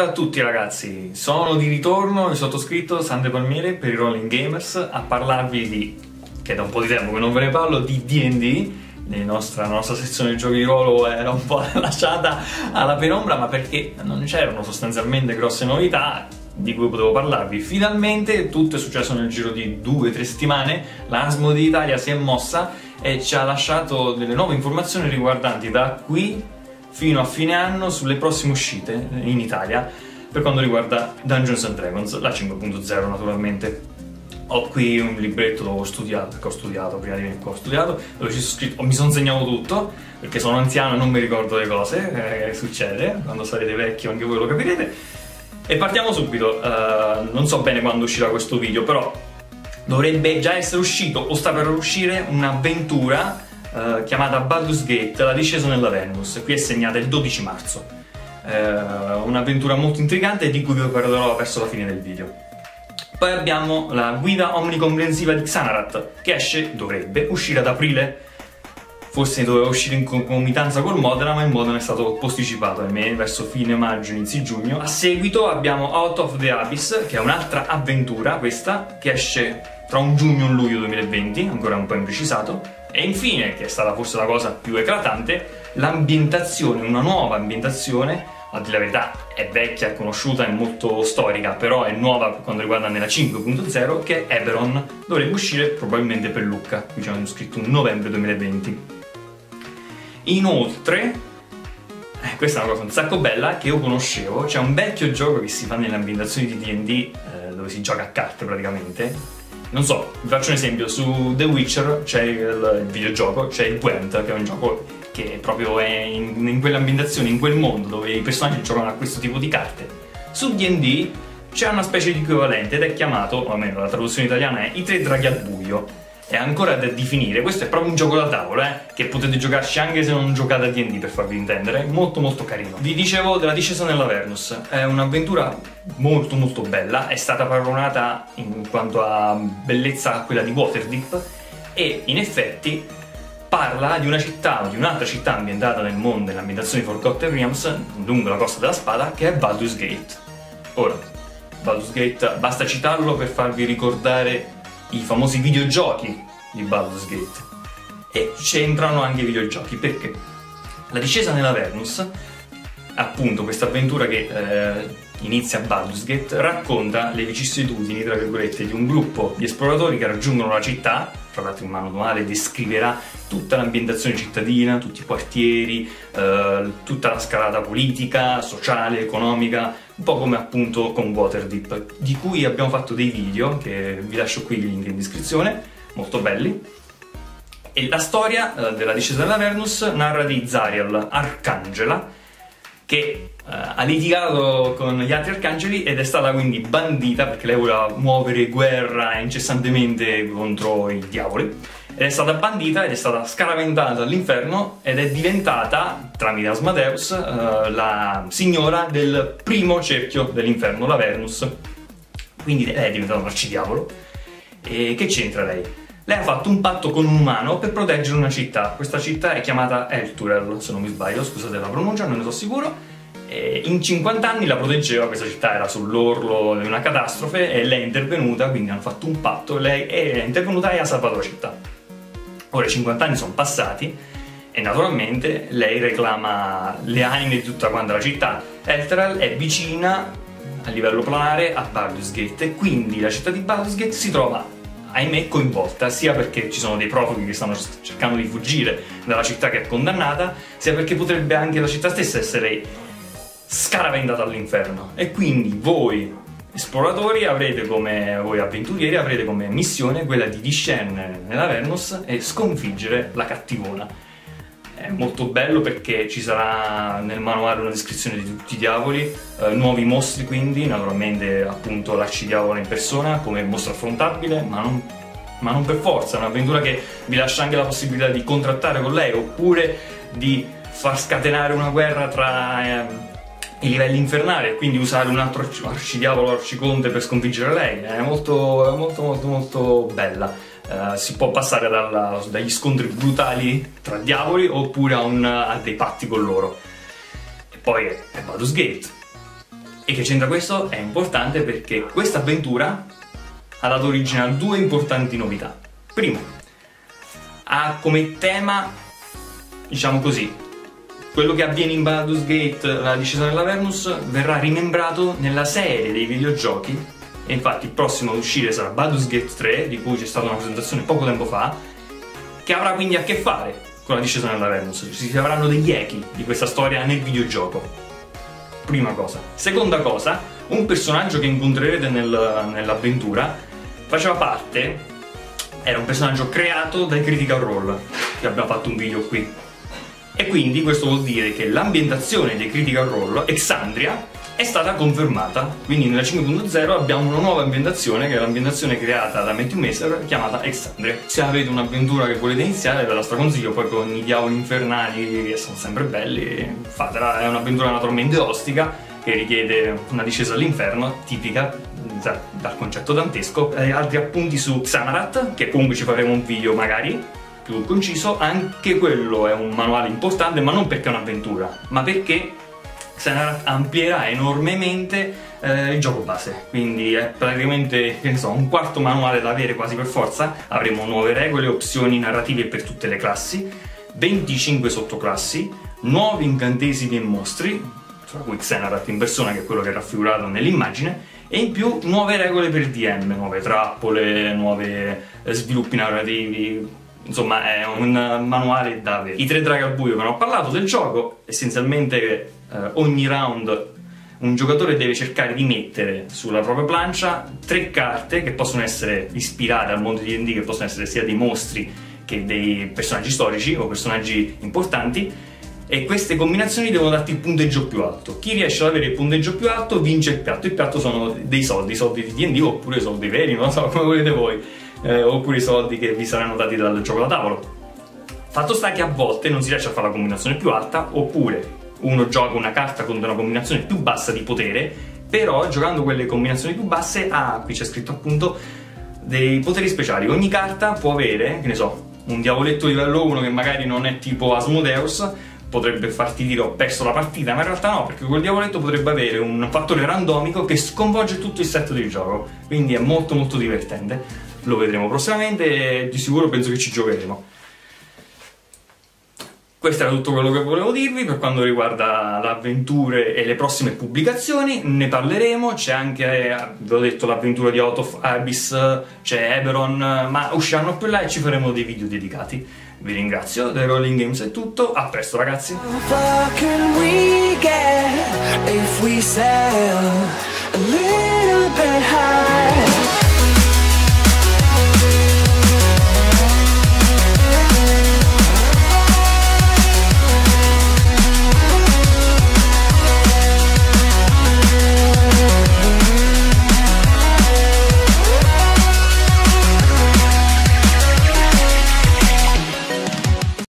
Salve a tutti ragazzi, sono di ritorno, il sottoscritto Sante Palmiere per i Rolling Gamers a parlarvi di, che da un po' di tempo che non ve ne parlo, di D&D. La nostra sezione di giochi di ruolo era un po' lasciata alla penombra, ma perché non c'erano sostanzialmente grosse novità di cui potevo parlarvi. Finalmente tutto è successo nel giro di 2 o 3 settimane, la Asmodee Italia si è mossa e ci ha lasciato delle nuove informazioni riguardanti da qui fino a fine anno sulle prossime uscite in Italia per quanto riguarda Dungeons and Dragons, la 5.0 naturalmente. Ho qui un libretto dove ho studiato, prima di venire qua ho studiato, dove ci sono scritto, mi sono segnato tutto, perché sono anziano e non mi ricordo le cose, succede, quando sarete vecchi anche voi lo capirete. E partiamo subito, non so bene quando uscirà questo video, però dovrebbe già essere uscito o sta per uscire un'avventura chiamata Baldur's Gate, la discesa nella Venus. Qui è segnata il 12 marzo. Un'avventura molto intrigante di cui vi parlerò verso la fine del video. Poi abbiamo la guida omnicomprensiva di Xanarat, che dovrebbe uscire ad aprile. Forse doveva uscire in concomitanza col Modena, ma il Modena è stato posticipato, ahimè, verso fine maggio, inizi giugno. A seguito abbiamo Out of the Abyss, che è un'altra avventura, questa, che esce tra un giugno e un luglio 2020, ancora un po' imprecisato. E infine, che è stata forse la cosa più eclatante, l'ambientazione, una nuova ambientazione, a dire la verità è vecchia, è conosciuta, è molto storica, però è nuova per quanto riguarda nella 5.0, che è Eberron, dovrebbe uscire probabilmente per Lucca, qui c'è scritto un novembre 2020. Inoltre, questa è una cosa un sacco bella che io conoscevo, c'è un vecchio gioco che si fa nelle ambientazioni di D&D, dove si gioca a carte praticamente. Non so, vi faccio un esempio, su The Witcher c'è il videogioco, c'è il Gwent, che è un gioco che proprio è in quelle ambientazioni, in quel mondo dove i personaggi giocano a questo tipo di carte. Su D&D c'è una specie di equivalente ed è chiamato, o almeno la traduzione italiana è I Tre Draghi al Buio. È ancora da definire, questo è proprio un gioco da tavolo, che potete giocarci anche se non giocate a D&D, per farvi intendere, molto molto carino. Vi dicevo della discesa nella Venus, è un'avventura molto molto bella, è stata paragonata in quanto a bellezza a quella di Waterdeep e in effetti parla di una città, di un'altra città ambientata nel mondo, nell'ambientazione di Forgotten Realms, lungo la Costa della Spada, che è Baldur's Gate. Ora, Baldur's Gate, basta citarlo per farvi ricordare i famosi videogiochi di Baldur's Gate, e c'entrano anche i videogiochi perché la discesa nella Venus, appunto questa avventura che inizia a Baldur's Gate, racconta le vicissitudini, tra virgolette, di un gruppo di esploratori che raggiungono la città. Tra l'altro il manuale descriverà tutta l'ambientazione cittadina, tutti i quartieri, tutta la scalata politica, sociale, economica, un po' come appunto con Waterdeep, di cui abbiamo fatto dei video, che vi lascio qui il link in descrizione, molto belli. E la storia della discesa della Venus narra di Zariel, arcangela, che ha litigato con gli altri arcangeli ed è stata quindi bandita perché lei voleva muovere guerra incessantemente contro i diavoli, ed è stata bandita ed è stata scaraventata all'inferno ed è diventata, tramite Asmodeus, la signora del primo cerchio dell'inferno, la Venus. Quindi lei è diventata un arcidiavolo. E che c'entra lei? Lei ha fatto un patto con un umano per proteggere una città. Questa città è chiamata Elturel, se non mi sbaglio, scusate la pronuncia, non ne so sicuro. E in 50 anni la proteggeva, questa città era sull'orlo di una catastrofe e lei è intervenuta, quindi hanno fatto un patto, lei è intervenuta e ha salvato la città. Ora 50 anni sono passati e naturalmente lei reclama le anime di tutta quanta la città. Elturel è vicina a livello planare a Baldur's Gate e quindi la città di Baldur's Gate si trova, ahimè, coinvolta, sia perché ci sono dei profughi che stanno cercando di fuggire dalla città che è condannata, sia perché potrebbe anche la città stessa essere scaraventata all'inferno. E quindi voi esploratori voi avventurieri avrete come missione quella di discendere nella Venus e sconfiggere la cattivona. È molto bello perché ci sarà nel manuale una descrizione di tutti i diavoli, nuovi mostri, quindi naturalmente appunto l'arcidiavolo in persona come mostro affrontabile, ma non per forza. È un'avventura che vi lascia anche la possibilità di contrattare con lei oppure di far scatenare una guerra tra i livelli infernali e quindi usare un altro arcidiavolo, arciconte per sconfiggere lei. È molto molto molto molto bella. Si può passare dagli scontri brutali tra diavoli oppure a dei patti con loro. E poi è Baldur's Gate. E che c'entra questo? È importante perché questa avventura ha dato origine a due importanti novità. Primo, ha come tema, diciamo così, quello che avviene in Baldur's Gate, la discesa dell'Avernus, verrà rimembrato nella serie dei videogiochi, e infatti il prossimo ad uscire sarà Baldur's Gate 3, di cui c'è stata una presentazione poco tempo fa, che avrà quindi a che fare con la discesa dell'Avernus. Si avranno degli echi di questa storia nel videogioco. Prima cosa. Seconda cosa, un personaggio che incontrerete nell'avventura faceva parte, era un personaggio creato dai Critical Role, che abbiamo fatto un video qui. E quindi questo vuol dire che l'ambientazione dei Critical Role, Exandria, è stata confermata. Quindi nella 5.0 abbiamo una nuova ambientazione, che è l'ambientazione creata da Matthew Mercer, chiamata Exandria. Se avete un'avventura che volete iniziare, ve la straconsiglio, poi con i diavoli infernali, che sono sempre belli, fatela. È un'avventura naturalmente ostica, che richiede una discesa all'inferno, tipica dal concetto dantesco. Altri appunti su Xanarat, che comunque ci faremo un video magari più conciso. Anche quello è un manuale importante, ma non perché è un'avventura, ma perché Xanarat amplierà enormemente il gioco base, quindi è praticamente, che ne so, un quarto manuale da avere quasi per forza. Avremo nuove regole, opzioni narrative per tutte le classi, 25 sottoclassi, nuovi incantesimi e mostri, tra cui Xanarat in persona, che è quello che è raffigurato nell'immagine, e in più nuove regole per DM, nuove trappole, nuovi sviluppi narrativi. Insomma, è un manuale da avere. I 3 draghi al buio che non ho parlato del gioco, essenzialmente ogni round un giocatore deve cercare di mettere sulla propria plancia 3 carte che possono essere ispirate al mondo di D&D, che possono essere sia dei mostri che dei personaggi storici o personaggi importanti, e queste combinazioni devono darti il punteggio più alto. Chi riesce ad avere il punteggio più alto vince il piatto. Il piatto sono dei soldi, soldi di D&D oppure soldi veri, non lo so, come volete voi, oppure i soldi che vi saranno dati dal gioco da tavolo. Fatto sta che a volte non si riesce a fare la combinazione più alta, oppure uno gioca una carta con una combinazione più bassa di potere, però giocando quelle combinazioni più basse ha, qui c'è scritto appunto, dei poteri speciali. Ogni carta può avere, che ne so, un diavoletto livello 1 che magari non è tipo Asmodeus, potrebbe farti dire ho perso la partita, ma in realtà no, perché quel diavoletto potrebbe avere un fattore randomico che sconvolge tutto il set del gioco, quindi è molto molto divertente. Lo vedremo prossimamente e di sicuro penso che ci giocheremo. Questo era tutto quello che volevo dirvi per quanto riguarda le avventure e le prossime pubblicazioni. Ne parleremo, c'è anche, vi ho detto, l'avventura di Out of Abyss, c'è Eberron, ma usciranno più là e ci faremo dei video dedicati. Vi ringrazio, The Rolling Games è tutto, a presto ragazzi! How